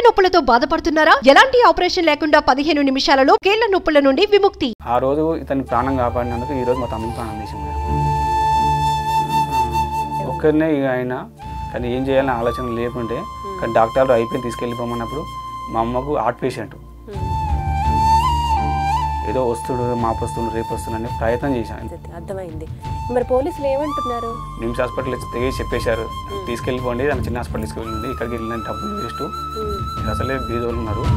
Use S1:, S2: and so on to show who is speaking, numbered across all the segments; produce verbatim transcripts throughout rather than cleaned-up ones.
S1: నొప్పులతో బాధపడుతున్నారా? ఎలాంటి ఆపరేషన్ లేకుండా పదిహేను నిమిషాలలో కీళ్ల నొప్పుల నుండి విముక్తి.
S2: ఆ రోజు ఇతని ప్రాణం కాపాడినందుకు ఈ రోజు మా తమ్ముడు ప్రాణం తీసింది. ఒక్కరినే ఇక ఆయన కానీ ఏం చేయాలని ఆలోచన లేకుంటే కానీ డాక్టర్లు అయిపోయి తీసుకెళ్ళిపోమన్నప్పుడు మా అమ్మకు హార్ట్ పేషెంట్ ఏదో వస్తుడు మాపు వస్తుడు రేపు వస్తుందని ప్రయత్నం చేశాను.
S3: అర్థమైంది. మరి పోలీసులు ఏమంటున్నారు?
S2: నిమ్స్ హాస్పిటల్ తెగేసి చెప్పేశారు, తీసుకెళ్ళిపోండి అని చిన్న హాస్పిటల్ తీసుకెళ్ళింది. ఇక్కడికి వెళ్ళిన డబ్బులు వేస్ట్, అసలే బీదోళ్ళు ఉన్నారు.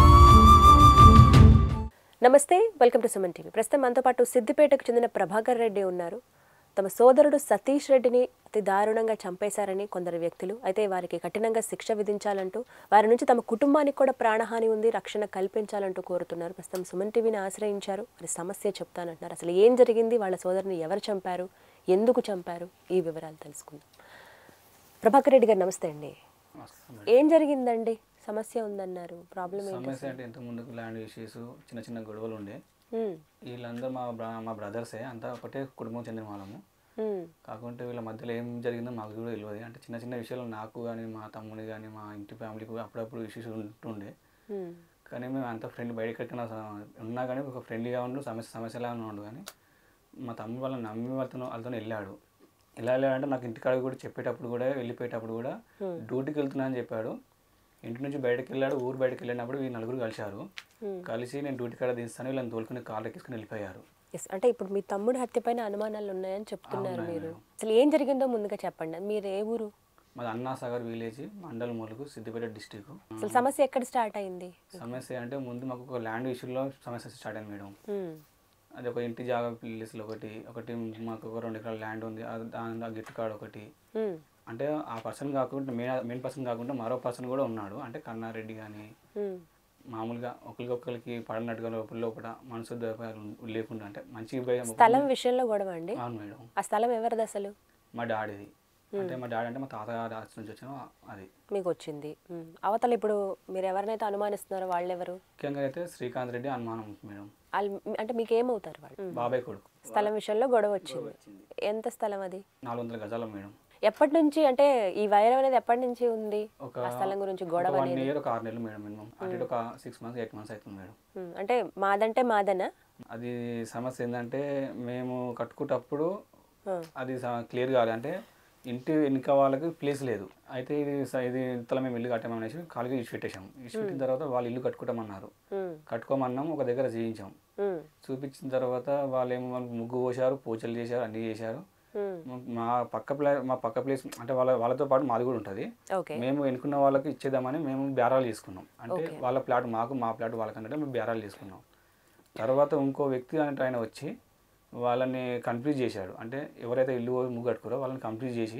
S3: నమస్తే, వెల్కమ్ టు సుమన్ టీవీ. ప్రస్తుతం మనతో పాటు సిద్దిపేటకు చెందిన ప్రభాకర్ రెడ్డి ఉన్నారు. తమ సోదరుడు సతీష్ రెడ్డిని అతి దారుణంగా చంపేశారని కొందరు వ్యక్తులు, అయితే వారికి కఠినంగా శిక్ష విధించాలంటూ, వారి నుంచి తమ కుటుంబానికి కూడా ప్రాణహాని ఉంది, రక్షణ కల్పించాలంటూ కోరుతున్నారు. ప్రస్తుతం సుమన్ టీవీని ఆశ్రయించారు. మరి సమస్య చెప్తానంటున్నారు. అసలు ఏం జరిగింది, వాళ్ళ సోదరుని ఎవరు చంపారు, ఎందుకు చంపారు, ఈ వివరాలు తెలుసుకుందాం. ప్రభాకర్ రెడ్డి గారు నమస్తే అండి. ఏం జరిగిందండి? సమస్య ఉందన్నారు, ప్రాబ్లం ఏంటి?
S2: సమస్య అంటే ఇంత ముందుకు ల్యాండ్ ఇష్యూస్, చిన్న చిన్న గొడవలు ఉండే. వీళ్ళందరూ మా మా బ్రదర్సే, అంతా ఒకటే కుటుంబం చెందిన వాళ్ళము. కాకుంటే వీళ్ళ మధ్యలో ఏం జరిగిందో మాకు కూడా తెలియదు. అంటే చిన్న చిన్న విషయాలు నాకు కానీ మా తమ్ముని కానీ మా ఇంటి ఫ్యామిలీకి అప్పుడప్పుడు ఇష్యూస్ ఉంటుండే. కానీ మేము అంత ఫ్రెండ్ బయట ఎక్కడికైనా ఉన్నా కానీ ఒక ఫ్రెండ్లీగా ఉండు, సమస్య సమస్యలా ఉండు. కానీ మా తమ్ముడు వాళ్ళని నమ్మి వాళ్ళతో వాళ్ళతో వెళ్ళాడు. ఎలా వెళ్ళాడంటే నాకు ఇంటికాడ కూడా చెప్పేటప్పుడు కూడా వెళ్ళిపోయేటప్పుడు కూడా డ్యూటీకి వెళ్తున్నా అని చెప్పాడు. ఇంటి నుంచి బయటకు వెళ్ళాడు. ఊరు బయటకు వెళ్ళినప్పుడు ఈ నలుగురు కలిశారు. కలిసి నేను డ్యూటీ కాడ తీస్తాను, వీళ్ళని తోలుకుని కాళ్ళు ఎక్కించుకుని వెళ్ళిపోయారు.
S3: అంటే ఇప్పుడు మీ తమ్ముడు హత్య పైన అనుమానాలు ఉన్నాయని చెప్తున్నారు మీరు. అసలు ఏం జరిగిందో ముందుగా చెప్పండి. మీరు ఏ ఊరు?
S2: మాది అన్నాసాగర్ విలేజ్, మండల్ మూలకు, సిద్దిపేట డిస్టిక్.
S3: అసలు సమస్య ఎక్కడ స్టార్ట్ అయింది?
S2: సమస్య అంటే ముందు మాకు ఒక ల్యాండ్ ఇష్యూలో సమస్య స్టార్ట్ అయింది మేడం. అది ఒక ఇంటి జాగా ప్లేస్లో ఒకటి ఒకటి మాకు ఒక రెండు ఎకరాల ల్యాండ్ ఉంది, దాని గిట్టు కాడ ఒకటి. అంటే ఆ పర్సన్ కాకుండా మెయిన్ మెయిన్ పర్సన్ కాకుండా మరో పర్సన్ కూడా ఉన్నాడు. అంటే కన్నారెడ్డి కానీ మామూలుగా ఒకరికొకరికి పడినట్టుగా లోపల లోపల మనసు లేకుండా అంటే మంచి
S3: స్థలం విషయంలో గొడవ అండి.
S2: అవును మేడం.
S3: ఆ స్థలం ఎవరిది అసలు?
S2: మా డాడీది. అంటే మా డాడీ అంటే మా తాతగారి ఆస్తి నుంచి వచ్చిన అది
S3: మీకు వచ్చింది. అవతల ఇప్పుడు మీరు ఎవరినైతే అనుమానిస్తున్నారో వాళ్ళు ఎవరు?
S2: ముఖ్యంగా అయితే శ్రీకాంత్ రెడ్డి అనుమానం మేడం.
S3: అంటే మీకు ఏమవుతారు వాళ్ళు?
S2: బాబాయ్ కొడుకు.
S3: స్థలం విషయంలో గొడవ వచ్చింది. ఎంత స్థలం అది?
S2: నాలుగు వందల గజాల మేడం.
S3: ఎప్పటి నుంచి, అంటే ఈ వైరం అనేది ఎప్పటి నుంచి ఉంది? ఆ స్థలం గురించి గొడవ అనేది
S2: ఒక ఆరు నెలలు మేడం మినిమం. అంటే ఒక సిక్స్ మంత్స్ ఎయిట్ మంత్స్ అవుతుంది మేడం.
S3: అంటే మాదంటే మాదనా?
S2: అది సమస్య ఏంటంటే మేము కట్టుకున్నప్పుడు అది క్లియర్ కాదు. అంటే ఇంటి వెనుక వాళ్ళకి ప్లేస్ లేదు. అయితే ఇది ఇది ఇంతలో మేము ఇల్లు కట్టామనేసి ఖాళీగా ఇచ్చి పెట్టేసాము. ఇచ్చి పెట్టిన తర్వాత వాళ్ళు ఇల్లు కట్టుకుంటామన్నారు. కట్టుకోమన్నాం, ఒక దగ్గర చేయించాం. చూపించిన తర్వాత వాళ్ళు ఏమో వాళ్ళు ముగ్గు పోసారు, పూజలు చేశారు, అన్ని చేశారు. మా పక్క ప్లే మా పక్క ప్లేస్ అంటే వాళ్ళ వాళ్ళతో పాటు మాది కూడా ఉంటుంది. మేము ఎన్నుకున్న వాళ్ళకి ఇచ్చేద్దామని మేము బేరాలు తీసుకున్నాం. అంటే వాళ్ళ ప్లాట్ మాకు, మా ప్లాట్ వాళ్ళకంటే మేము బేరాలు తీసుకున్నాం. తర్వాత ఇంకో వ్యక్తి అంటే ఆయన వచ్చి వాళ్ళని కన్ఫ్యూజ్ చేశాడు. అంటే ఎవరైతే ఇల్లు ముగ్గు కట్టుకోరో వాళ్ళని కన్ఫ్యూజ్ చేసి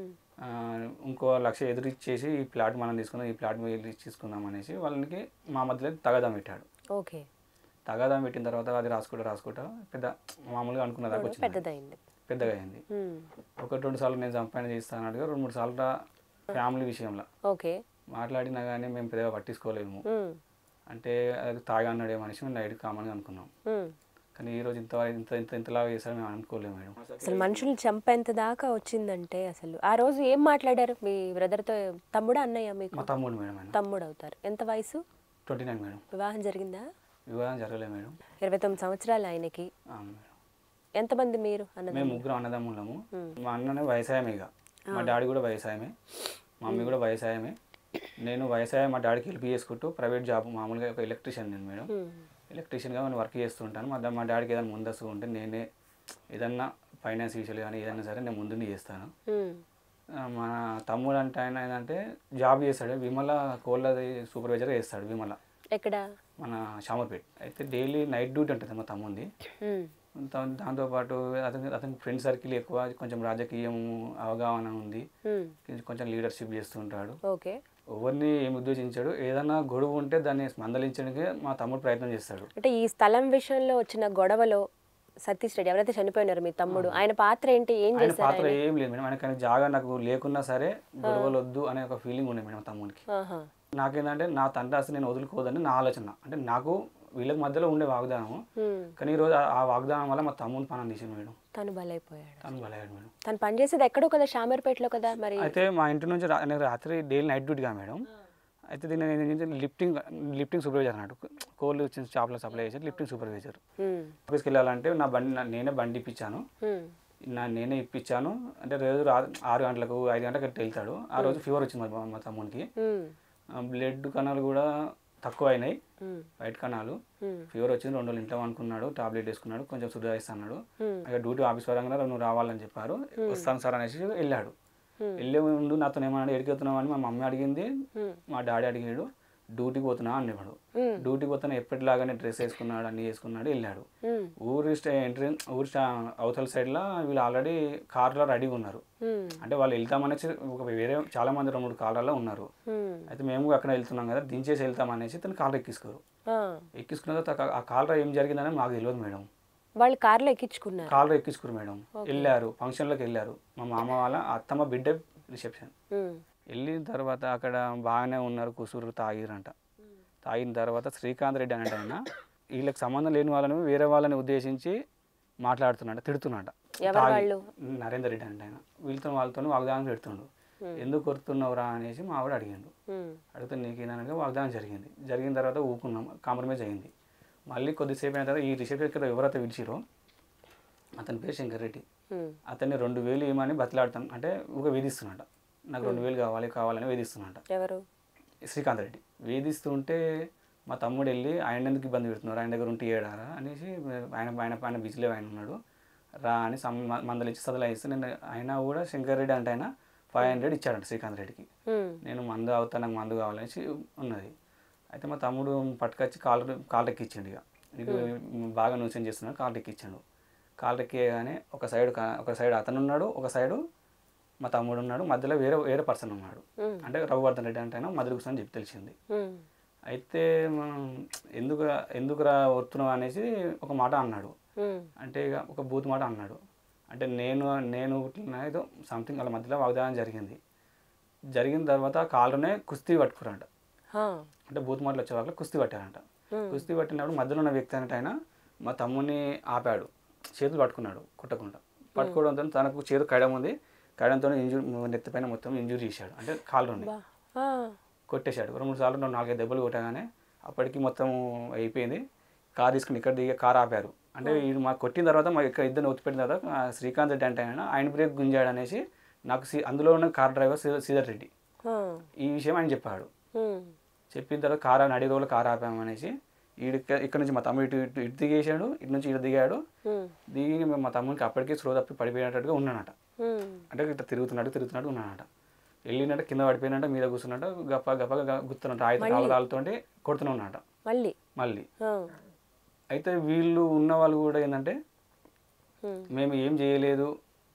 S2: ఇంకో లక్ష ఎదురు ఇచ్చేసి ఈ ప్లాట్ మనం తీసుకుందాం, ఈ ప్లాట్ మీద తీసుకుందాం అనేసి వాళ్ళకి మా మధ్యలో తగాదాం పెట్టాడు.
S3: ఓకే.
S2: తగాదాం పెట్టిన తర్వాత అది రాసుకుంటా రాసుకుంటా పెద్ద మామూలుగా అనుకున్న దాకా వచ్చింది, పెద్దగా అయింది. ఒకటి రెండు సార్లు నేను సంపాదన చేస్తాను అడిగా, రెండు మూడు సార్లు ఫ్యామిలీ విషయంలో మాట్లాడినా కానీ మేము పెద్దగా పట్టించుకోలేము. అంటే అది తాగా అన్నాడు మనిషి మేము నైట్ కామన్గా అనుకున్నాం. కానీ ఈ రోజు ఇంత ఇంత ఇంత ఇంతలాగా చేశారు మేము అనుకోలేము మేడం.
S3: అసలు మనుషులు చంపేంత దాకా వచ్చిందంటే అసలు ఆ రోజు ఏం మాట్లాడారు మీ బ్రదర్తో? తమ్ముడా అన్నయ్య మీకు?
S2: మా తమ్ముడు మేడం.
S3: తమ్ముడు అవుతారు. ఎంత వయసు?
S2: Twenty nine madam.
S3: వివాహం జరిగిందా?
S2: వివాహం జరగలేదు మేడం.
S3: ఇరవై తొమ్మిది సంవత్సరాలు ఆయనకి. ఎంతమంది మీరు? అన్న
S2: మేము ముగ్గురు అన్నదమ్ములము. మా అన్ననే వ్యవసాయమే, ఇక మా డాడీ కూడా వ్యవసాయమే, మమ్మీ కూడా వ్యవసాయమే. నేను వ్యవసాయం మా డాడీకి హెల్ప్ చేసుకుంటూ ప్రైవేట్ జాబ్ మామూలుగా ఒక ఎలక్ట్రీషియన్ నేను మేడం. ఎలక్ట్రీషియన్గా నేను వర్క్ చేస్తుంటాను. మా మా డాడీకి ఏదైనా ముందస్తు ఉంటే నేనే ఏదన్నా ఫైనాన్స్ విషయాలు కానీ ఏదైనా సరే నేను ముందుండి చేస్తాను. మన తమ్ముడు అంటే ఆయన ఏంటంటే జాబ్ చేస్తాడు, విమల కోళ్ళది సూపర్వైజర్గా చేస్తాడు విమల.
S3: ఎక్కడ? మన
S2: షామర్పేట్. అయితే డైలీ నైట్ డ్యూటీ ఉంటుంది మా తమ్ముంది. దాంతోపాటు అతని అతనికి ఫ్రెండ్ సర్కిల్ ఎక్కువ, కొంచెం రాజకీయం అవగాహన ఉంది, కొంచెం లీడర్షిప్ చేస్తుంటాడు. ఎవరిని ఏమి ఉద్దేశించాడు, ఏదైనా గొడవ ఉంటే దాన్ని మందలించడానికి మా తమ్ముడు ప్రయత్నం చేస్తాడు.
S3: అంటే ఈ స్థలం విషయంలో వచ్చిన గొడవలో సతీష్ రెడ్డి ఎవరైతే చనిపోయినారు మీ తమ్ముడు, ఆయన పాత్ర ఏంటి? ఏం చేశారు?
S2: పాత్ర ఏం లేదు మేడం. ఆయన జాగా నాకు లేకున్నా సరే గొడవలు వద్దు అనే ఒక ఫీలింగ్ ఉండే మేడం తమ్ముడికి. నాకేంటంటే నా తండ్రి అసలు నేను వదులుకోదని నా ఆలోచన. అంటే నాకు వీళ్ళకి మధ్యలో ఉండే వాగ్దానం, కానీ ఈ రోజు ఆ వాగ్దానం వల్ల మా తమ్ముని పని తీసింది మేడం.
S3: తను బలైపోయాడు.
S2: తను బలయ్యాడు మేడం.
S3: తను పనిచేసేది ఎక్కడో కదా, షామర్పేటలో కదా. మరి
S2: అయితే మా ఇంటి నుంచి రాత్రి డైలీ నైట్ డ్యూటీగా మేడం. అయితే దీన్ని నేను లిఫ్టింగ్ లిఫ్టింగ్ సూపర్వైజర్ అన్నట్టు కోళ్ళు వచ్చిన షాప్లో సప్లై చేసి లిఫ్టింగ్ సూపర్వైజర్. ఆఫీస్కి వెళ్ళాలంటే నా బండి నేనే బండి ఇప్పించాను, నా నేనే ఇప్పించాను. అంటే రోజు ఆరు గంటలకు ఐదు గంటలకు వెళ్తాడు. ఆ రోజు ఫీవర్ వచ్చింది మా తమ్మునికి. బ్లడ్ కణాలు కూడా తక్కువ అయినాయి, వైట్ కణాలు. ఫీవర్ వచ్చింది, రెండు రోజులు ఇంట్లో అనుకున్నాడు, టాబ్లెట్ వేసుకున్నాడు, కొంచెం సుధారిస్తున్నాడు. ఇక డ్యూటీ ఆఫీస్ పరంగా నువ్వు రావాలని చెప్పారు. వస్తాను సార్ అనేసి వెళ్ళాడు. వెళ్ళే ముందు నాతో ఏమన్నా ఎడికి వెళ్తున్నావు అని మా మమ్మీ అడిగింది, మా డాడీ అడిగాడు. డ్యూటీకి పోతున్నా అనేవాడు. డ్యూటీకి పోతున్నా ఎప్పటిలాగానే డ్రెస్ వేసుకున్నాడు, అన్ని వేసుకున్నాడు, వెళ్ళాడు. ఊరి ఎంట్రీ ఊరి అవతల సైడ్లో వీళ్ళు ఆల్రెడీ కార్లో రెడీగా ఉన్నారు. అంటే వాళ్ళు వెళ్తామనేసి ఒక వేరే చాలా మంది రెండు మూడు కార్లలో ఉన్నారు. అయితే మేము అక్కడ వెళ్తున్నాం కదా, దించేసి వెళ్తామనేసి తను కార్ ఎక్కించుకోరు. ఎక్కించుకున్న తర్వాత ఆ కార్లో ఏం జరిగిందని మాకు తెలియదు మేడం.
S3: వాళ్ళు కార్లో ఎక్కించుకున్నారు
S2: కార్లో ఎక్కించుకున్నారు మేడం. వెళ్ళారు, ఫంక్షన్లోకి వెళ్ళారు. మా మామ వాళ్ళ అత్తమ్మ బిడ్డ రిసెప్షన్. వెళ్ళిన తర్వాత అక్కడ బాగానే ఉన్నారు, కూసురు తాగిరంట. తాగిన తర్వాత శ్రీకాంత్ రెడ్డి అంటే ఆయన వీళ్ళకి సంబంధం లేని వాళ్ళని వేరే వాళ్ళని ఉద్దేశించి మాట్లాడుతున్నాడు, తిడుతున్నాడు. నరేందర్ రెడ్డి అంటే ఆయన వీళ్ళతో వాళ్ళతో వాగ్దానం పెడుతుండు. ఎందుకు కొడుతున్నావురా అనేసి మా ఆవిడ అడిగిండు. అడిగితే నీకేనగా వాగ్దానం జరిగింది. జరిగిన తర్వాత ఊకున్నాం, కాంప్రమైజ్ అయింది. మళ్ళీ కొద్దిసేపు అయిన తర్వాత ఈ రిసెప్షన్ ఎవరైతే పిలిచిరో అతని పేరు శంకర్ రెడ్డి. అతన్ని రెండు వేలు ఏమని బతిలాడతాను అంటే ఒక వేధిస్తున్నాడు. నాకు రెండు వేలు కావాలి కావాలని వేధిస్తున్నాడు.
S3: ఎవరు?
S2: శ్రీకాంత్ రెడ్డి. వేధిస్తుంటే మా తమ్ముడు వెళ్ళి ఆయన ఎందుకు ఇబ్బంది పెడుతున్నారు, ఆయన దగ్గర ఉంటే ఏడారా అనేసి ఆయన ఆయన ఆయన బిజీలో ఆయన ఉన్నాడు రా అని సమ్ మందలు ఇచ్చి సదలా ఇస్తే నేను అయినా కూడా శంకర్ రెడ్డి అంటే ఆయన ఫైవ్ హండ్రెడ్ ఇచ్చాడంట శ్రీకాంత్ రెడ్డికి. నేను మందు అవుతా, నాకు మందు కావాలనేసి ఉన్నది. అయితే మా తమ్ముడు పట్టుకొచ్చి కాలు కాలు ఎక్కించండు. ఇక నీకు బాగా న్యూసెన్స్ చేస్తున్నాడు, కాలు ఎక్కించాడు. కాలు ఎక్కియగానే ఒక సైడ్ ఒక సైడ్ అతను ఉన్నాడు, ఒక సైడు మా తమ్ముడు ఉన్నాడు, మధ్యలో వేరే వేరే పర్సన్ ఉన్నాడు. అంటే రఘువర్ధన్ రెడ్డి అంటే ఆయన మధ్యలో కూర్చొని చెప్పి తెలిసింది. అయితే ఎందుకు ఎందుకురా వస్తున్నావు అనేసి ఒక మాట అన్నాడు. అంటే ఇక ఒక బూత్ మాట అన్నాడు. అంటే నేను నేను ఏదో సంథింగ్ వాళ్ళ మధ్యలో వాగ్దానం జరిగింది. జరిగిన తర్వాత కాళ్ళనే కుస్తీ పట్టుకురంట. అంటే బూత్ మాటలు వచ్చే వాళ్ళకి కుస్తీ పట్టారంట. కుస్తీ పట్టినప్పుడు మధ్యలో ఉన్న వ్యక్తి అంటే ఆయన మా తమ్ముడిని ఆపాడు, చేతులు పట్టుకున్నాడు కుట్టకుండా. పట్టుకోవడంతో తనకు చేతు కయడం ఉంది, కయడంతో ఇంజూరీ నెత్తిపైన మొత్తం ఇంజూరీ చేశాడు. అంటే కాళ్ళని కొట్టేశాడు. రెండు మూడు సార్లు నాలుగైదు దెబ్బలు కొట్టగానే అప్పటికి మొత్తం అయిపోయింది. కార్ తీసుకుని ఇక్కడ దిగి కార్ ఆపారు. అంటే ఇది మాకు కొట్టిన తర్వాత మా ఇక్కడ ఇద్దరు ఒత్తిపెట్టిన తర్వాత శ్రీకాంత్ రెడ్డి అంటే ఆయన ఆయన బ్రేక్ గుంజాడు అనేసి నాకు అందులో ఉన్న కార్ డ్రైవర్ శ్రీధర్ రెడ్డి ఈ విషయం ఆయన చెప్పాడు. చెప్పిన తర్వాత కార్ అని అడిగే రోజులు కార్ ఆపామనేసి ఈడు ఇక్కడ నుంచి మా తమ్ముడు ఇటు ఇటు ఇటు దిగేసాడు, ఇటు నుంచి ఇటు దిగాడు. దిగి మా తమ్ముడికి అప్పటికే స్లో తప్పి పడిపోయినట్టుగా ఉన్నానట. అంటే ఇట్లా తిరుగుతున్నాడు తిరుగుతున్నాడు ఉన్నానట. వెళ్ళినట్ట కింద పడిపోయినట్ట, మీద కూర్చున్నట్ట, గప్ప గప్పగా గుర్తున్నట్ట, ఆయన కాలరాలతో కొడుతూనే ఉన్నట మళ్ళీ మళ్ళీ అయితే వీళ్ళు ఉన్న వాళ్ళు కూడా ఏంటంటే మేము ఏం చేయలేదు,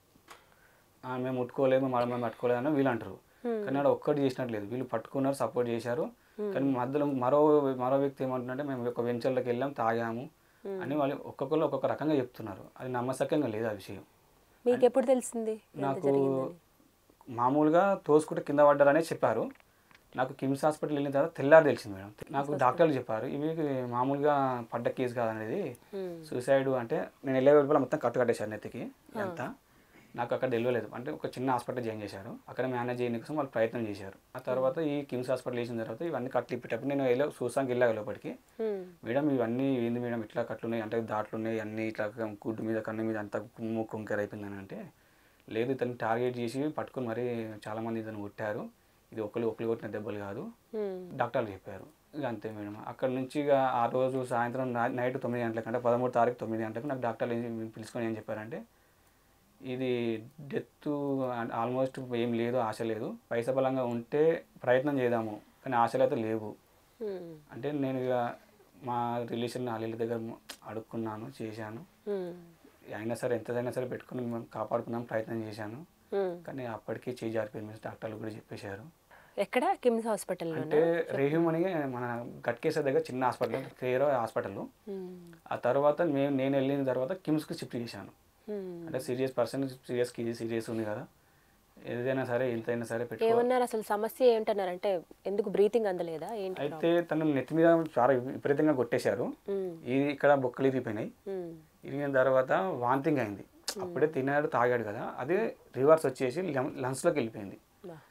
S2: మేము ముట్టుకోలేదు, మేము పట్టుకోలేదు అని వీళ్ళు అంటారు. కానీ అక్కడ ఒక్కటి చేసినట్లేదు, వీళ్ళు పట్టుకున్నారు, సపోర్ట్ చేశారు. కానీ మధ్యలో మరో మరో వ్యక్తి ఏమంటుందంటే మేము ఒక వెంచర్లోకి వెళ్ళాం, తాగాము అని వాళ్ళు ఒక్కొక్కరు ఒక్కొక్క రకంగా చెప్తున్నారు. అది నమ్మసక్యంగా లేదు ఆ విషయం.
S3: మీకు ఎప్పుడు తెలిసింది?
S2: నాకు మామూలుగా తోసుకుంటే కింద పడ్డారనే చెప్పారు. నాకు కిమ్స్ హాస్పిటల్ వెళ్ళిన తర్వాత తెల్లారి తెలిసింది మేడం. నాకు డాక్టర్లు చెప్పారు ఇవి మామూలుగా పడ్డ కేసు కాదనేది, సూసైడ్. అంటే నేను వెళ్ళే వెళ్ళి మొత్తం కట్టు కట్టేశారు నెత్తికి ఎంత. నాకు అక్కడ తెలియలేదు. అంటే ఒక చిన్న హాస్పిటల్ జాయిన్ చేశారు, అక్కడ మేనేజ్ చేయడం కోసం వాళ్ళు ప్రయత్నం చేశారు. ఆ తర్వాత ఈ కిమ్స్ హాస్పిటల్ వేసిన తర్వాత ఇవన్నీ కట్లు ఇప్పేటప్పుడు నేను వెళ్ళి చూసానికి వెళ్ళా లోపలికి. మేడం ఇవన్నీ ఏంది మేడం ఇట్లా కట్లు ఉన్నాయి అంటే దాట్లు ఉన్నాయి అన్నీ ఇట్లా గుడ్డు మీద కన్ను మీద అంతా కుమ్ము కుంకెర అయిపోయిందని. అంటే లేదు ఇతను టార్గెట్ చేసి పట్టుకుని మరీ చాలామంది ఇతను కొట్టారు, ఇది ఒకరు ఒకరు కొట్టిన దెబ్బలు కాదు డాక్టర్లు చెప్పారు. ఇక అంతే మేడం. అక్కడ నుంచి ఇక ఆ రోజు సాయంత్రం నైట్ తొమ్మిది గంటలకు అంటే పదమూడు తారీఖు తొమ్మిది గంటలకు నాకు డాక్టర్లు పిలుచుకొని ఏం చెప్పారంటే ఇది డెత్ ఆల్మోస్ట్ ఏం లేదు, ఆశ లేదు, పైసా బలంగా ఉంటే ప్రయత్నం చేద్దాము కానీ ఆశలు అయితే లేవు. అంటే నేను ఇక మా రిలేషన్ వాళ్ళ దగ్గర అడుక్కున్నాను, చేశాను. అయినా సరే ఎంతైనా సరే పెట్టుకుని మేము కాపాడుకుందాం ప్రయత్నం చేశాను. కానీ అప్పటికే చేయి జారిపోయింది, డాక్టర్లు కూడా చెప్పేశారు.
S3: ఎక్కడ? కిమ్స్ హాస్పిటల్
S2: అంటే రేహ్యూమ్ అని మన గట్కేశ్వర్ దగ్గర చిన్న హాస్పిటల్, కేర్ హాస్పిటల్. ఆ తర్వాత మేము నేను వెళ్ళిన తర్వాత కిమ్స్కి షిఫ్ట్ చేశాను. అంటే సీరియస్ పర్సన్, సీరియస్ కీ సీరియస్ ఉంది కదా, ఏదైనా సరే ఎంతైనా సరే
S3: పెట్టుకున్నారు. అసలు సమస్య ఏంటన్నారు? అంటే ఎందుకు బ్రీతింగ్ అందలేదా ఏంటి?
S2: అయితే తను నెత్తి మీద చాలా విపరీతంగా కొట్టేశారు. ఇది ఇక్కడ బొక్కలు ఇరిగిపోయినాయి. ఇరిగిన తర్వాత వాంతింగ్ అయింది. అప్పుడే తిన్నాడు తాగాడు కదా, అదే రివర్స్ వచ్చేసి లంగ్స్లోకి వెళ్ళిపోయింది.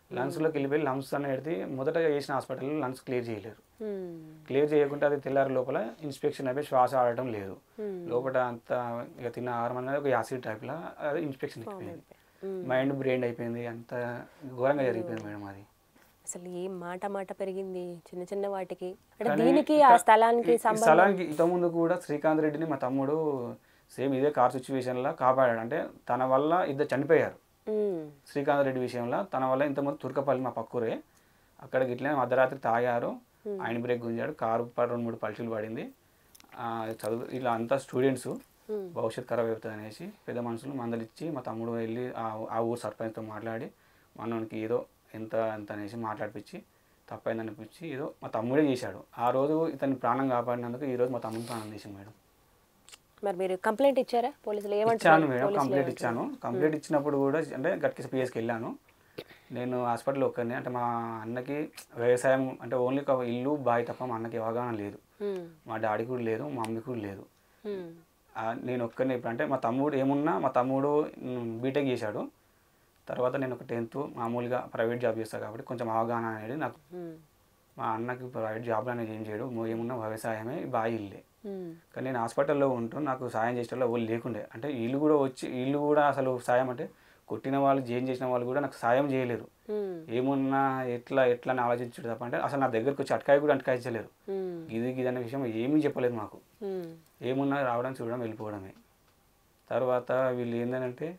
S2: లంగ్స్లోకి వెళ్ళిపోయి లంగ్స్ అనేది మొదటగా చేసిన హాస్పిటల్లో లంగ్స్ క్లియర్ చేయలేరు. క్లియర్ చేయకుండా అది తెల్లారి లోపల ఇన్స్పెక్షన్ అయిపోయి శ్వాస ఆడటం లేదు. లోపల అంత ఇక తిన్న ఆహారం అనేది ఒక యాసిడ్ టైప్లో అది ఇన్స్పెక్షన్ అయిపోయింది. మైండ్ బ్రెయిన్ అయిపోయింది. అంత ఘోరంగా జరిగిపోయింది మేడం. అది
S3: అసలు ఏం మాట మాట పెరిగింది చిన్న చిన్న వాటికి. అంటే దీనికి ఆ స్థలానికి
S2: స్థలానికి ఇంతకుముందు కూడా శ్రీకాంత్ రెడ్డిని మా తమ్ముడు సేమ్ ఇదే కార్ సిచ్యువేషన్లో కాపాడాడు. అంటే తన వల్ల ఇద్దరు చనిపోయారు. శ్రీకాంత్ రెడ్డి విషయంలో తన వల్ల ఇంతకుముందు తుర్కపల్లి మా పక్కూరే అక్కడికి ఇట్లా మధ్యరాత్రి తాగారు. ఆయన బ్రేక్ గుంజాడు. కారు రెండు మూడు పల్టీలు పడింది. చదువు ఇలా అంతా స్టూడెంట్స్ భవిష్యత్ ఖరాబ్ అవుతుంది అనేసి పెద్ద మనుషులు మందలిచ్చి మా తమ్ముడు వెళ్ళి ఆ ఊరు సర్పంచ్తో మాట్లాడి మనకి ఏదో ఎంత ఎంత అనేసి మాట్లాడిపించి తప్పైంది అనిపించి ఏదో మా తమ్ముడే చేశాడు. ఆ రోజు ఇతన్ని ప్రాణం కాపాడినందుకు ఈరోజు మా తమ్ముడు ప్రాణం చేశాం మేడం.
S3: మరి మీరు కంప్లైంట్ ఇచ్చారా పోలీసులు?
S2: ఇచ్చాను మేడం, కంప్లైంట్ ఇచ్చాను. కంప్లైంట్ ఇచ్చినప్పుడు కూడా అంటే గట్కి పిఎస్కి వెళ్ళాను. నేను హాస్పిటల్లో ఒక్కరిని అంటే మా అన్నకి వ్యవసాయం అంటే ఓన్లీ ఇల్లు బాయ్ తప్ప మా అన్నకి అవగాహన లేదు. మా డాడీ కూడా లేదు, మా మమ్మీ కూడా లేదు. నేను ఒక్కరిని ఇప్పుడు అంటే మా తమ్ముడు ఏమున్నా మా తమ్ముడు బీటెక్ చేశాడు. తర్వాత నేను ఒక టెన్త్ మామూలుగా ప్రైవేట్ జాబ్ చేస్తాను కాబట్టి కొంచెం అవగాహన అనేది నాకు. మా అన్నకి ప్రైవేట్ జాబ్లో అనేది ఏం చేయడు, ఏమున్నా వ్యవసాయమే బాయ్ ఇల్లే. కానీ నేను హాస్పిటల్లో ఉంటూ నాకు సాయం చేసేటప్పుడు ఎవరు లేకుండే. అంటే వీళ్ళు కూడా వచ్చి వీళ్ళు కూడా అసలు సాయం అంటే కొట్టిన వాళ్ళు జైన్ చేసిన వాళ్ళు కూడా నాకు సాయం చేయలేరు. ఏమున్నా ఎట్లా ఎట్లా అని ఆలోచించడు తప్ప అంటే అసలు నా దగ్గరకు వచ్చి అటకాయ కూడా అటకాయించలేరు. ఇది ఇది అనే విషయం ఏమీ చెప్పలేదు మాకు. ఏమున్నా రావడం చూడడం వెళ్ళిపోవడమే. తర్వాత వీళ్ళు ఏంటంటే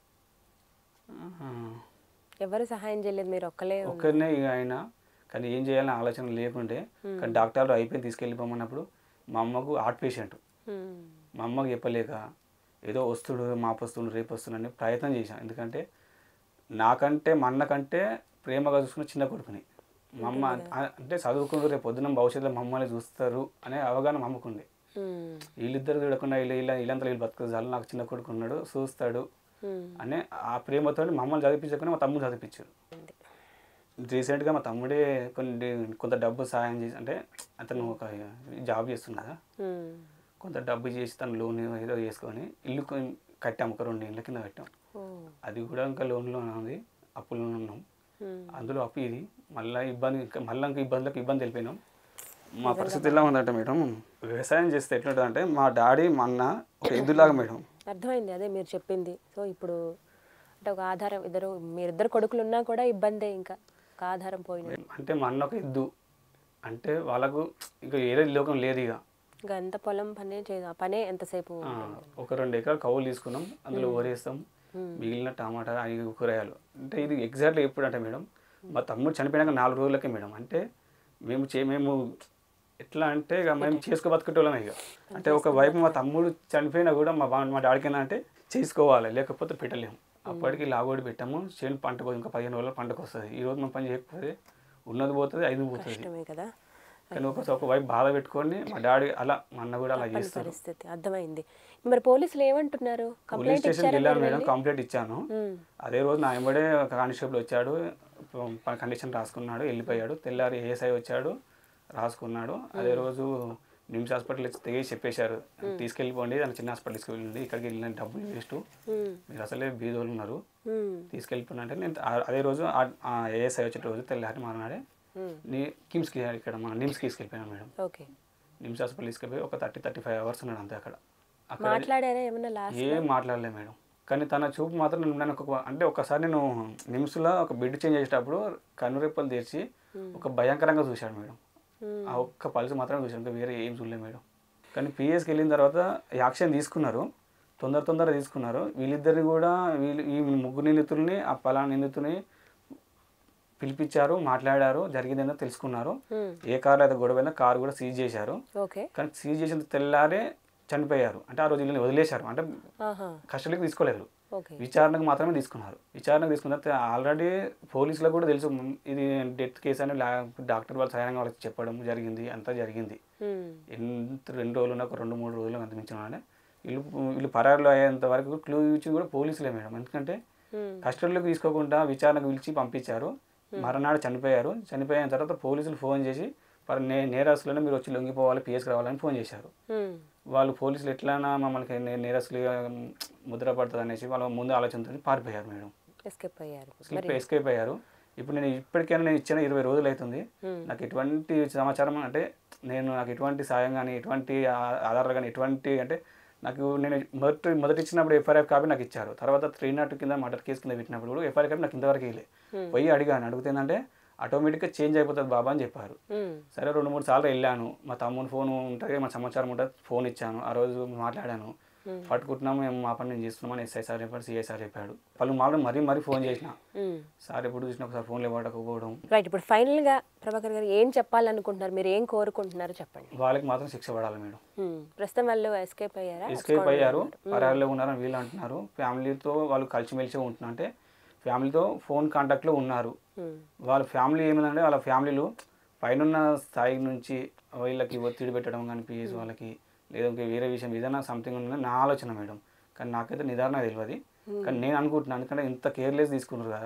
S3: ఎవరు సహాయం చేయలేదు, మీరు ఒక్కలే
S2: ఒక్కరినే ఇక ఆయన. కానీ ఏం చేయాలని ఆలోచన లేకుంటే కానీ డాక్టర్లు అయిపోయి తీసుకెళ్ళిపోమన్నప్పుడు మా అమ్మకు హార్ట్ పేషెంట్. మా అమ్మకు చెప్పలేక ఏదో వస్తుడు మాపు వస్తుండు రేపు వస్తుండని ప్రయత్నం చేశాను. ఎందుకంటే నాకంటే మా అన్నకంటే ప్రేమగా చూసుకున్న చిన్న కొడుకుని మా అమ్మ అంటే చదువుకుంటూ రేపు పొద్దున భవిష్యత్తులో మమ్మల్ని చూస్తారు అనే అవగాహన మా అమ్మకుంది. వీళ్ళిద్దరు చూడకుండా వీళ్ళు ఇలా వీళ్ళంతా వీళ్ళు బతుకు చాలు నాకు చిన్న కొడుకు ఉన్నాడు చూస్తాడు అనే ఆ ప్రేమతో మమ్మల్ని చదివించకుండా మా తమ్ముడు చదివించారు. రీసెంట్గా మా తమ్ముడే కొన్ని కొంత డబ్బు సాయం చేసి అంటే అతను ఒక జాబ్ చేస్తున్నాడా కొంత డబ్బు చేసి తను లోన్ ఏదో చేసుకొని ఇల్లు కట్టాం. ఒక రెండు ఇళ్ళ కింద కట్టాం. అది కూడా ఇంకా లోన్లోనే ఉంది, అప్పులో ఉన్నాం. అందులో అప్పు ఇది మళ్ళీ ఇబ్బంది మళ్ళీ ఇంకా ఇబ్బందులకు ఇబ్బంది వెళ్ళిపోయినాం. మా పరిస్థితి ఎలా ఉందంటే మేడం వ్యవసాయం చేస్తే ఎట్లుంటుంది అంటే మా డాడీ మా అన్న ఒక ఎద్దులాగా మేడం.
S3: అర్థమైంది అదే మీరు చెప్పింది. సో ఇప్పుడు అంటే ఒక ఆధారం ఇద్దరు మీరిద్దరు కొడుకులు ఉన్నా కూడా ఇబ్బందే, ఇంకా ఒక ఆధారం పోయింది.
S2: అంటే మా అన్న ఒక ఎద్దు అంటే వాళ్ళకు ఇంకా ఏదో లోకం లేదు. ఇక
S3: ఇంకా ఎంత పొలం పనే చేయ పనే ఎంతసేపు
S2: ఒక రెండు ఎకరాలు కవులు తీసుకున్నాం, అందులో ఓరేస్తాం, మిగిలిన టమాటా అవి కూరగాయలు. అంటే ఇది ఎగ్జాక్ట్లీ ఎప్పుడు అంటే మేడం మా తమ్ముడు చనిపోయినాక నాలుగు రోజులకే మేడం. అంటే మేము చే మేము ఎట్లా అంటే ఇక మేము చేసుకో బతుకుటోళ్ళమే. ఇక అంటే ఒక వైపు మా తమ్ముడు చనిపోయినా కూడా మా బా మా డాడీకి ఏంటంటే చేసుకోవాలి, లేకపోతే పెట్టలేము. అప్పటికి లాగోడి పెట్టాము. చేను పంటకు ఇంకా పదిహేను రోజుల పంటకు వస్తుంది. ఈ రోజు మనం పని చేయకపోతే ఉన్నది పోతుంది, ఐదు పోతుంది కదా. కానీ ఒక ఒక వైపు బాధ పెట్టుకొని మా డాడీ అలా మా అన్న కూడా అలా చేస్తారు.
S3: పరిస్థితి అర్థమైంది. మరి పోలీసులు ఏమంటున్నారు?
S2: పోలీస్ స్టేషన్కి వెళ్ళాను మేడం, కంప్లైంట్ ఇచ్చాను. అదే రోజు నా వెంబడే ఒక కానిస్టేబుల్ వచ్చాడు, కండిషన్ రాసుకున్నాడు, వెళ్ళిపోయాడు. తెల్లారి ఏఎస్ఐ వచ్చాడు, రాసుకున్నాడు. అదే రోజు నిమ్స్ హాస్పిటల్ తెగేసి చెప్పేశారు తీసుకెళ్ళిపోండి అని. చిన్న హాస్పిటల్ తీసుకెళ్ళండి, ఇక్కడికి వెళ్ళిన డబ్బులు వేస్ట్, మీరు అసలే బీదోళ్ళు ఉన్నారు, తీసుకెళ్ళిపోయిన అంటే నేను అదే రోజు ఏఎస్ఐ వచ్చే రోజు తెల్లారి మానాడే నీ కిమ్స్కి ఇక్కడ మన నిమ్స్కి తీసుకెళ్ళిపోయాను మేడం.
S3: ఓకే,
S2: నిమ్స్ హాస్పిటల్ తీసుకెళ్ళిపోయి ఒక థర్టీ థర్టీ ఫైవ్ అవర్స్ ఉన్నాడు అంతే అక్కడ.
S3: మాట్లాడారా ఏమన్నా లాస్ట్?
S2: ఏం మాట్లాడలేదు మేడం. కానీ తన చూపు మాత్రం నేను ఒక అంటే ఒకసారి నేను నిమ్స్లో ఒక బెడ్ చేంజ్ చేసేటప్పుడు కన్నురెప్పలు తెరిచి ఒక భయంకరంగా చూశాడు మేడం. ఆ ఒక్క పల్స్ మాత్రం చూశాను, ఇంకా వేరే ఏం చూడలేదు మేడం. కానీ పిఎస్కి వెళ్ళిన తర్వాత యాక్షన్ తీసుకున్నారు, తొందర తొందర తీసుకున్నారు. వీళ్ళిద్దరిని కూడా వీళ్ళు ఈ ముగ్గురు నిందితుల్ని ఆ పలానా నిందితుని పిలిపించారు, మాట్లాడారు, జరిగిందేందో తెలుసుకున్నారు. ఏ కార్లో అయితే గొడవ అయిందో కారు కూడా సీజ్ చేశారు. కానీ సీజ్ చేసిన తెల్లారే చనిపోయారు. అంటే ఆ రోజు వీళ్ళని వదిలేశారు, అంటే కస్టడీకి తీసుకోలేదు, విచారణకు మాత్రమే తీసుకున్నారు. విచారణకు తీసుకున్న తర్వాత ఆల్రెడీ పోలీసులకు కూడా తెలుసు ఇది డెత్ కేసు అని డాక్టర్ వాళ్ళు సహాయంగా వాళ్ళకి చెప్పడం జరిగింది, అంతా జరిగింది. ఎంత రెండు రోజులు ఒక రెండు మూడు రోజులు అంత మించిన వీళ్ళు వీళ్ళు పరారులో అయ్యేంత వరకు క్లూ ఇచ్చింది కూడా పోలీసులే మేడం. ఎందుకంటే కస్టడీలోకి తీసుకోకుండా విచారణకు పిలిచి పంపించారు. మరునాడు చనిపోయారు. చనిపోయిన తర్వాత పోలీసులు ఫోన్ చేసి నే నేరస్తులనే మీరు వచ్చి లొంగిపోవాలి, పిఎస్కి రావాలని ఫోన్ చేశారు. వాళ్ళు పోలీసులు ఎట్లైనా మమ్మల్ని నేరస్తులుగా ముద్ర పడుతుంది అనేసి వాళ్ళ ముందు ఆలోచనతో పారిపోయారు మేడం.
S3: ఎస్కేప్ అయ్యారు.
S2: ఎస్కేప్ అయ్యారు. ఇప్పుడు నేను ఇప్పటికైనా నేను ఇచ్చిన ఇరవై రోజులు అవుతుంది, నాకు ఎటువంటి సమాచారం అంటే నేను నాకు ఎటువంటి సాయం కానీ ఎటువంటి ఆ- ఆధారాలు కానీ ఎటువంటి అంటే నాకు నేను మొదటి మొదటి ఇచ్చినప్పుడు ఎఫ్ఐఆర్ కాపీ నాకు ఇచ్చారు. తర్వాత త్రీ నాట్ కింద మర్డర్ కేసు కింద పెట్టినప్పుడు కూడా ఎఫ్ఐఆర్ కాపీ నాకు ఇంతవరకు ఇవ్వలే. పోయి అడిగాను, అడుగుతుందంటే ఆటోమేటిక్గా చేంజ్ అయిపోతుంది బాబా అని చెప్పారు. సరే రెండు మూడు సార్లు వెళ్ళాను, మా తమ్ముని ఫోన్ ఉంటుంది, మా సమాచారం ఉంటుంది, ఫోన్ ఇచ్చాను, ఆ రోజు మాట్లాడాను, పట్టుకుంటున్నాము మేము మా పని నేను చేస్తున్నామని ఎస్ఐ సార్ చెప్పాడు, సిఐ సార్ చెప్పాడు. వాళ్ళు మామూలు మరీ మరీ ఫోన్ చేసిన సార్ ఎప్పుడు చూసినా ఒకసారి ఫోన్లు ఇవ్వకపోవడం.
S3: రైట్, ఇప్పుడు ఫైనల్ గా ప్రభాకర్ గారు ఏం చెప్పాలనుకుంటున్నారు, మీరు ఏం కోరుకుంటున్నారో చెప్పండి.
S2: వాళ్ళకి మాత్రం శిక్ష పడాలి మేడం.
S3: Hmm. ప్రస్తుతం వాళ్ళు ఎస్కేప్ అయ్యారా?
S2: ఎస్కేప్ అయ్యారు, పరారులో ఉన్నారని వీళ్ళు అంటున్నారు. ఫ్యామిలీతో వాళ్ళు కలిసిమెలిసి ఉంటున్నా అంటే ఫ్యామిలీతో ఫోన్ కాంటాక్ట్లో ఉన్నారు. వాళ్ళ ఫ్యామిలీ ఏమిందంటే వాళ్ళ ఫ్యామిలీలో పైన స్థాయి నుంచి వీళ్ళకి ఒత్తిడి పెట్టడం కానీ పిఎస్ వాళ్ళకి లేదా ఇంకా వేరే విషయం ఏదైనా సంథింగ్ ఉందని నా ఆలోచన మేడం. కానీ నాకైతే నిదారణ తెలియదు. కానీ నేను అనుకుంటున్నాను, ఎందుకంటే ఇంత కేర్లెస్ తీసుకున్నారు కదా,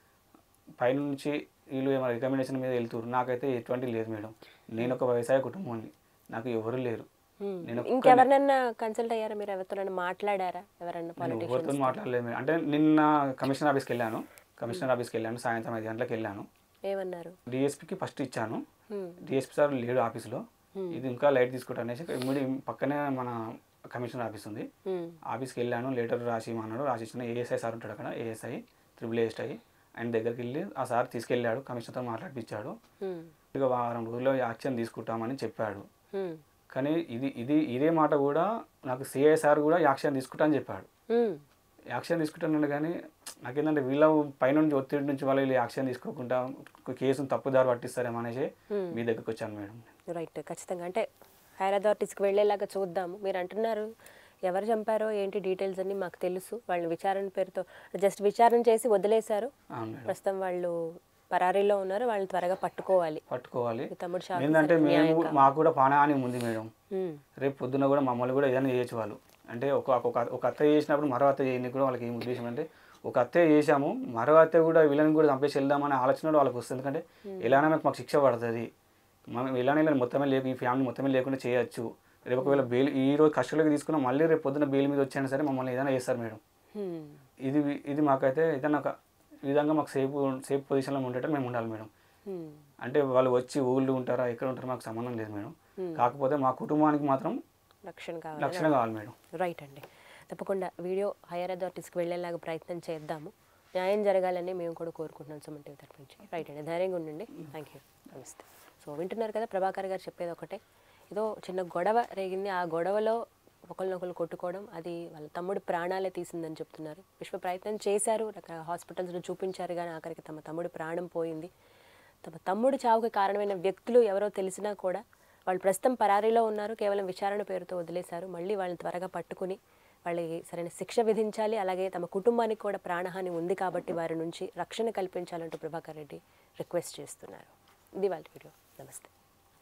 S2: పైనుంచి వీళ్ళు ఏమైనా రికమెండేషన్ మీద వెళ్తున్నారు. నాకైతే ఎటువంటి లేదు మేడం. నేను ఒక వ్యవసాయ కుటుంబాన్ని, నాకు ఎవరు లేరు. నేను
S3: ఇంకెవరినైనా కన్సల్ట్ అయ్యారా మీరు? ఎవరితో మాట్లాడారా? ఎవరన్నా
S2: ఎవరితో మాట్లాడలేదు మేడం. అంటే నిన్న కమిషనర్ ఆఫీస్కి వెళ్ళాను కమిషనర్ ఆఫీస్కి వెళ్ళాను సాయంత్రం ఐదు గంటలకు వెళ్ళాను.
S3: ఏమన్నారు?
S2: డిఎస్పీకి ఫస్ట్ ఇచ్చాను, డిఎస్పీ సార్ లేడు ఆఫీస్లో, ఇది ఇంకా లైట్ తీసుకుంటా అనేసి పక్కనే మన కమిషనర్ ఆఫీస్ ఉంది, ఆఫీస్కి వెళ్ళాను. లెటర్ రాసి అన్నాడు, రాసి ఇచ్చిన ఏఎస్ఐ సార్ ఉంటాడు అక్కడ, ఏఎస్ఐ త్రిబుల్ ఏఎస్ఐ ఆయన దగ్గరికి వెళ్ళి ఆ సార్ తీసుకెళ్ళాడు, కమిషనర్తో మాట్లాడిపించాడు. ఇక వారం రోజుల్లో యాక్షన్ తీసుకుంటామని చెప్పాడు. కానీ ఇది ఇది ఇదే మాట కూడా నాకు సిఐ సార్ కూడా యాక్షన్ తీసుకుంటా అని చెప్పాడు. యాక్షన్ తీసుకుంటాను కానీ నాకేంటంటే వీళ్ళ పైనుంచి ఒత్తిడి నుంచి వాళ్ళు వీళ్ళు యాక్షన్ తీసుకోకుండా కేసును తప్పుదారి పట్టిస్తారేమో అనేసి మీ దగ్గరికి వచ్చాను మేడం.
S3: రైట్, ఖచ్చితంగా అంటే హైర్ అథారిటీస్కి వెళ్ళేలాగా చూద్దాము. మీరు అంటున్నారు ఎవరు చంపారో ఏంటి డీటెయిల్స్ అన్ని మాకు తెలుసు, వాళ్ళని విచారణ పేరుతో జస్ట్ విచారణ చేసి వదిలేశారు. ప్రస్తుతం వాళ్ళు పరారీలో ఉన్నారు, వాళ్ళని త్వరగా పట్టుకోవాలి
S2: పట్టుకోవాలి
S3: తమ్ముడు
S2: ఏంటంటే మేము మాకు కూడా పానాహాని ఉంది మేడం. రేపు పొద్దున్న కూడా మమ్మల్ని కూడా ఏదైనా చేయొచ్చు వాళ్ళు. అంటే ఒక ఒక అత్త చేసినప్పుడు మరో అత్త చేయని కూడా వాళ్ళకి ఏం ఉద్దేశం అంటే ఒక అత్తే చేసాము మరో అత్తే కూడా వీళ్ళని కూడా చంపేసి వెళ్దామనే ఆలోచన వాళ్ళకి వస్తుంది. ఎందుకంటే ఎలానే మాకు మాకు శిక్ష పడుతుంది, మనం ఎలానే మొత్తమే లేక ఈ ఫ్యామిలీ మొత్తమే లేకుండా చేయొచ్చు. రేపు ఒకవేళ బెయిల్ ఈ రోజు కస్టడీలోకి తీసుకున్నా మళ్ళీ రేపు పొద్దున్న బెయిల్ మీద వచ్చైనా సరే మమ్మల్ని ఏదైనా చేస్తారు మేడం. ఇది ఇది మాకైతే ఏదైనా ఒక విధంగా మాకు సేఫ్ సేఫ్ పొజిషన్లో ఉండేటట్టు మేము ఉండాలి మేడం. అంటే వాళ్ళు వచ్చి ఊళ్ళు ఉంటారా ఎక్కడ ఉంటారో మాకు సంబంధం లేదు మేడం. కాకపోతే మా కుటుంబానికి మాత్రం
S3: రక్షణ కావాలి
S2: రక్షణ కావాలి మేడం.
S3: రైట్ అండి, తప్పకుండా వీడియో హైయర్ అథారిటీస్కి వెళ్ళేలాగా ప్రయత్నం చేద్దాము. న్యాయం జరగాలని మేము కూడా కోరుకుంటున్నాం సుమన్ టీవీ తరఫు నుంచి. రైట్ అండి, ధైర్యంగా ఉండండి. థ్యాంక్ యూ, నమస్తే. సో వింటున్నారు కదా, ప్రభాకర్ గారు చెప్పేది ఒకటే, ఏదో చిన్న గొడవ రేగింది, ఆ గొడవలో ఒకరినొకరు కొట్టుకోవడం అది వాళ్ళ తమ్ముడు ప్రాణాలే తీసిందని చెప్తున్నారు. విశ్వ ప్రయత్నం చేశారు, హాస్పిటల్స్లో చూపించారు, కానీ ఆఖరికి తమ తమ్ముడు ప్రాణం పోయింది. తమ తమ్ముడు చావుకి కారణమైన వ్యక్తులు ఎవరో తెలిసినా కూడా వాళ్ళు ప్రస్తుతం పరారీలో ఉన్నారు, కేవలం విచారణ పేరుతో వదిలేశారు. మళ్ళీ వాళ్ళని త్వరగా పట్టుకుని వాళ్ళకి సరైన శిక్ష విధించాలి, అలాగే తమ కుటుంబానికి కూడా ప్రాణహాని ఉంది కాబట్టి వారి నుంచి రక్షణ కల్పించాలంటూ ప్రభాకర్ రెడ్డి రిక్వెస్ట్ చేస్తున్నారు. ఇది వాళ్ళ వీడియో. నమస్తే.